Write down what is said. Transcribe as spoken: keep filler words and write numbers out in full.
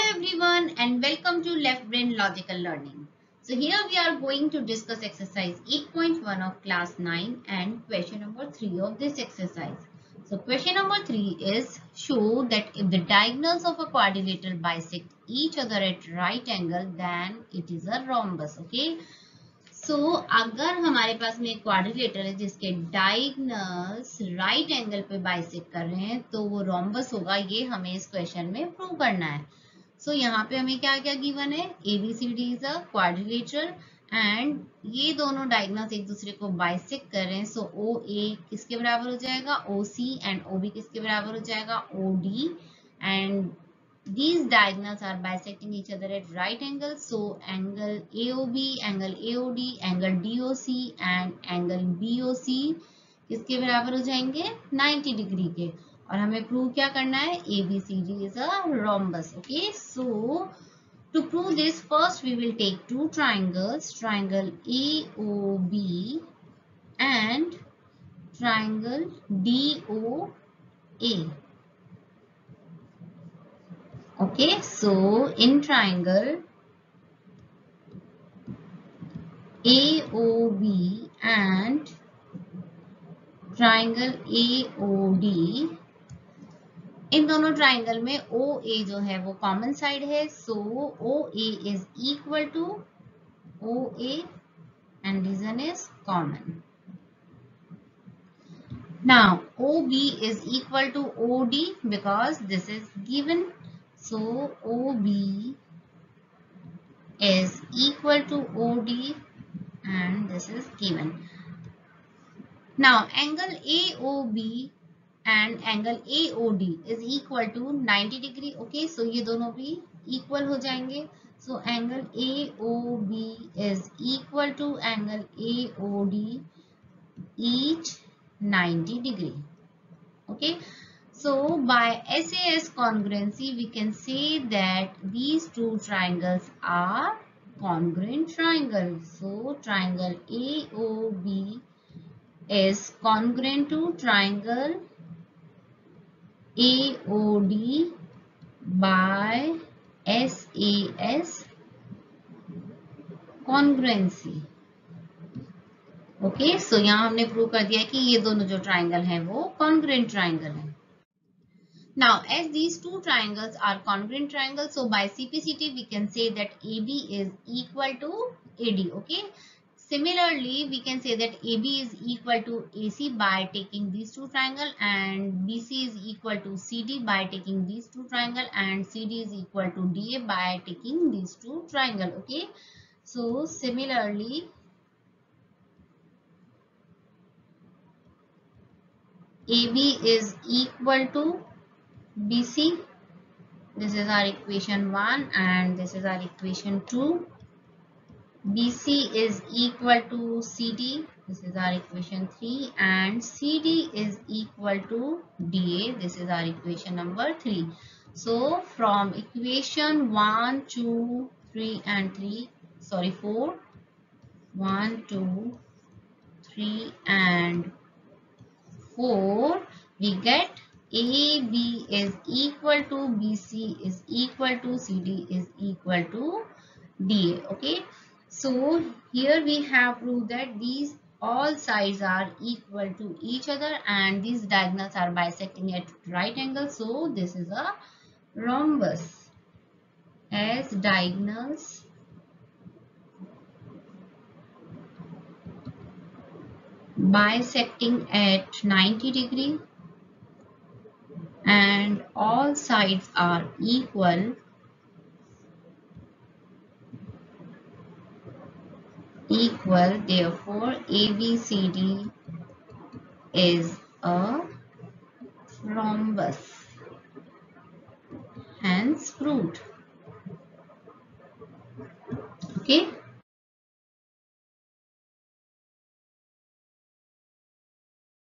everyone and welcome to Left Brain Logical Learning. So here we are going to discuss exercise eight point one of class nine and question number three of this exercise. So question number three is show that if the diagonals of a quadrilateral bisect each other at right angle then it is a rhombus. Okay. So so, अगर हमारे पास में एक quadrilateral है जिसके diagonals right angle पे bisect कर रहे हैं तो वो रोम्बस होगा. ये हमें इस क्वेश्चन में प्रूव करना है. सो so, यहाँ पे हमें क्या क्या गिवन है. A B C D is a quadrilateral and ये दोनों डायगोनल्स एक दूसरे को बाइसेक्ट कर रहे हैं. सो ओ ए किसके बराबर हो जाएगा. ओ सी एंड ओ बी किसके बराबर हो जाएगा. O D and these diagonals are bisecting each other at right angles. So angle A O B, angle A O D, angle D O C and angle B O C किसके बराबर हो जाएंगे. ninety degree के. और हमें prove क्या करना है. A B C D is a rhombus. Okay, so to prove this, first we will take two triangles, triangle A O B and triangle D O A. Okay, so in triangle A O B and triangle A O D, इन दोनों triangle में O A जो है वो common side है. सो O A is equal to O A and reason is common. Now O B is equal to O D because this is given. So O B is equal to O D and this is given. Now angle A O B and angle A O D is equal to ninety degree. Okay, so ये दोनों भी equal हो जाएंगे. So angle A O B is equal to angle A O D each ninety degree. Okay. So by S A S congruency, we can say that these two triangles are congruent triangles. So triangle A O B is congruent to triangle A O D by S A S congruency. Okay, so यहाँ हमने prove कर दिया कि ये दोनों जो triangle हैं वो कॉन्ग्रुएंट ट्राइंगल हैं. Now, as these two triangles are congruent triangles, so by C P C T we can say that A B is equal to A D. Okay. Similarly, we can say that A B is equal to A C by taking these two triangles, and B C is equal to C D by taking these two triangles, and C D is equal to D A by taking these two triangles. Okay. So similarly, A B is equal to B C. This is our equation one and this is our equation two. B C is equal to C D. This is our equation three and C D is equal to D A. This is our equation number three. So from equation one, two, three and three, sorry four, one, two, three and four, we get A B is equal to B C is equal to C D is equal to D A. Okay, so here we have proved that these all sides are equal to each other and these diagonals are bisecting at right angles. So this is a rhombus as diagonals bisecting at ninety degree and all sides are equal equal therefore A B C D is a rhombus, hence proved. Okay.